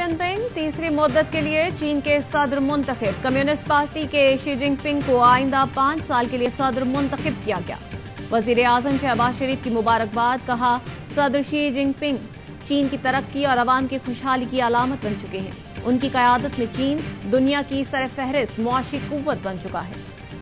Jinping तीसरी मुद्दत के लिए चीन के सदर मुंतखब। कम्युनिस्ट पार्टी के शी जिनपिंग को आइंदा 5 साल के लिए सदर मुंतखब किया गया। वजीर आजम शहबाज शरीफ की मुबारकबाद। कहा, सदर शी जिनपिंग चीन की तरक्की और अवाम की खुशहाली की अलामत बन चुके हैं। उनकी क़यादत में चीन दुनिया की सरफहरिस्त मुआशी कुव्वत बन चुका है।